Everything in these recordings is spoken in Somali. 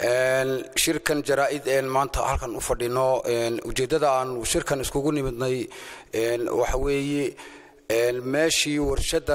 shirkan jaraa'id maanta halkan u fadhino ujeedada aan shirkan iskugu nimidnay waxa weeye meeshii warshada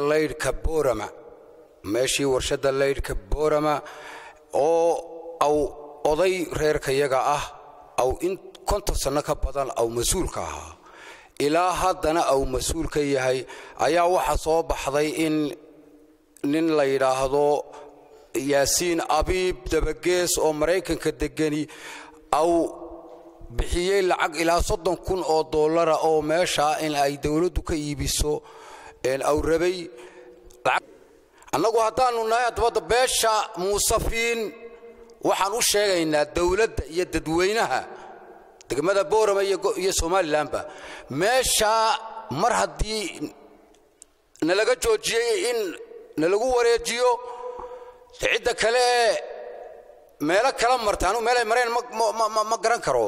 leydhka Boorama oo aw oday reerkayaga ah aw in konton sano ka badan aw mas'uulka ahaa ilaa haddana aw mas'uul ka yahay ayaa waxa soo baxday in nin la yiraahdo Yaasiin Abiib Dabagees oo Mareykanka degani aw bixiyay lacag ilaa $30,000 oo meesha in ay dawladdu ka iibiso aw rabay annagu haddaanu nahay dabada beesha muusafiin waxaan u sheegaynaa dawladda iyo dadweynaha degmada Boorama iyo Somaliland ba meesha mar haddii nalaga joojiyay in nalagu wareejiyo cid kale meelo kala martaan meel ay mareen ma garan karo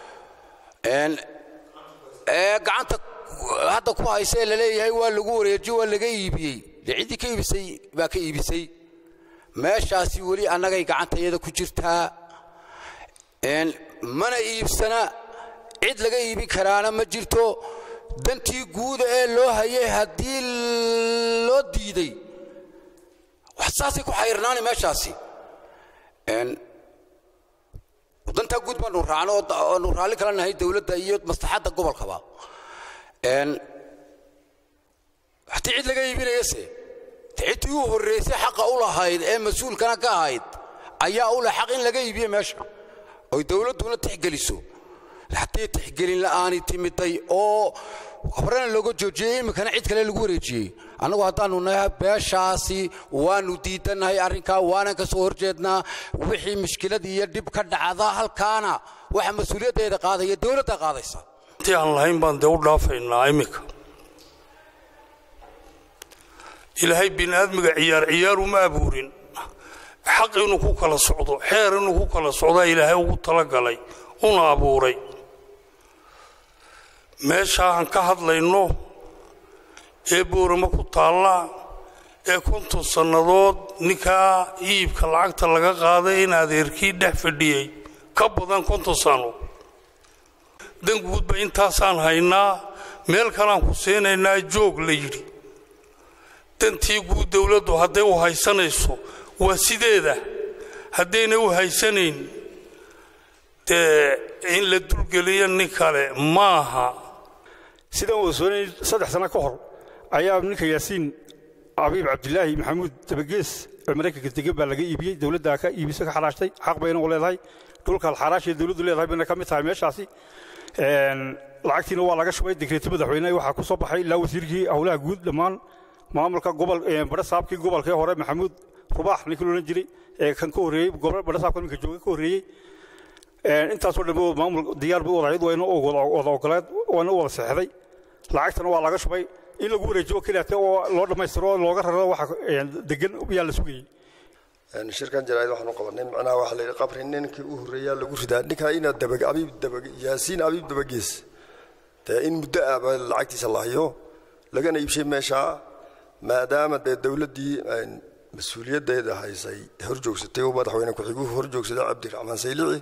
gacanta hadda ku haysay la leeyahay waa lagu wareejiyo waa laga iibiyay cidii ka iibisay baa ka iibisay meeshaasi wali annagay gacantayada ku jirtaa mana iibsana cid laga iibi karaana ma jirto dantii guud ee loo hayay haddii loo diiday waxaasay ku xayrnaani meeshaasi danta guud baan u raacno oo raali kala nahay dawladda iyo maslaxadda gobolkaba haddii cid laga iibinayse cidii u horeysay xaqa u lahayd ee mas'uulkana ka ahayd ayaa u leh xaq in laga iibiyo meesha oo dawladuna tixgeliso haddii tixgelin la'aan timiday oo horena looga joojiyay imkana cid kale lagu wareejiyay annagu haddaanu nahay beeshaasi waanu diidanahay arrinka waana ka soo horjeednaa wixii mushkilad iyo dib ka dhacda halkaana waxa mas'uuliyaddeeda qaadaya dawladda qaadaysa intii aan lahayn baan dee u dhaafaynaa imika ilaahay bini'aadmiga ciyaar uma abuurin xaq inuu ku kala socdo xeer inuu ku kala socdaa ilaahay ugu talagalay una abuuray meesha aan ka hadlayno ee Boorama ku taala ee 50 sannadood ninka iibka lacagta laga qaaday in adeerkii dhex fadhiyay ka badan 50 sano dan guud ba intaasaan haynaa meel kale aan ku seenaynaa joog la yiri dantii guud dawladdu hadday u haysanayso waa sideeda haddayna u haysanayn in la dulgeliyo nin kale maaha sidan uu soo 3 sano ka hor ayaa ninka Yaasiin Abiib Cabdillaahi Maxamuud Dabagees Mareykanka degan baa laga iibiyay dawladda ka iibisay ka xaraashtay xaq bayna u leedahay dhulka xaraashii dawladdu leedahay bayna ka mid tahay meeshaasi lacagtiina waa laga shubay dekreeto madaxweynaha waxa ku soo baxay ilaa wasiirkii hawlaha guud dhamaan maamulka gobol barasaabkii gobolka hore Maxamuud Rubax ninkii loo jiray kan ka horeeyay gobol barasaabka ninka jooga ka horeeyay intaas oo dhanba maamul diyaar buu wadayd wayna ogolaad waana wada saxday lacagtana waa laga shubay in lagu wareejiyo kaliya oo loo dhameystiro looga raro waxa degan yaa la sugayay shirkan jaraa'id waxaan u qabanay macnaha waxa la qabri ninkii u horeeyay lagu ridaa ninka ina Yaasiin Abiib Dabagees in muddo lacagtiisa la hayo lagana iibshay meesha maadaama dawladdii mas'uuliyaddeeda haysay horjoogsatay oo madaxweyne ku-xiguu horjoogsaday Cabdiraxmaan Saylici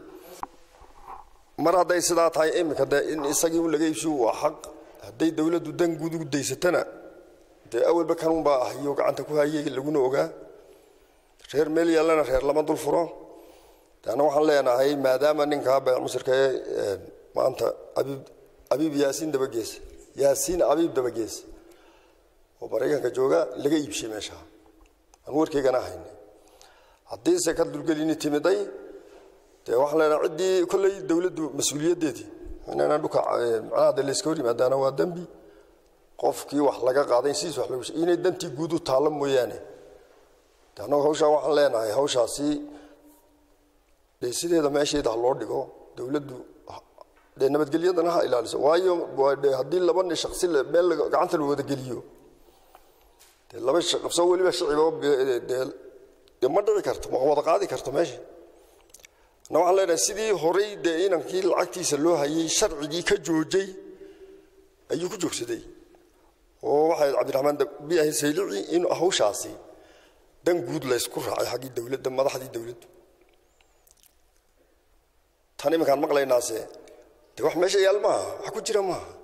mar hadday sidaa tahay imika in isagii laga iibsho waa xaq hadday dawladdu dan guud u daysatana awalba kanun baa ahayo gacanta ku hayay laguna ogaa reer meel yaalana reer lama dul furo taana waxaan leenahay maadaama ninka baa musirka maanta Abiib Yaasiin Abiib Dabagees oo Mareykanka jooga laga iibshay meesha aan warkeygana ahayn haddii se ka dulgelin timiday waxaan leenahay cidii kulay dawladdu mas'uuliyaddeedii inaan dhuka macnaha la iska hori maadaana waa dambi qofkii wax laga qaaday siis wax lagu inay dantii guud u taalo mooyaane taana hawsha waxaan leenahay hawshaasi sideeda meesheeda loo dhigo dawladdu nabadgelyadana ha ilaaliso waayo haddii laba nin shakhsi meel gacanta loo wada geliyo laba shaqo waliba shicib ma dhici karto ma wada qaadi karto meesha waxaan leenahay sidii horey inankii lacagtiisa loo hayay sharcigii ka joojay ayuu ku joogsaday oo waxa Cabdiraxmaan Dabagees Saylici in hawshaasi dan guud la isku raacay xaqii dawladda madaxdii dawladda tani makan maqlaynaase de wax meesha yaal maaha wax ku jira maaha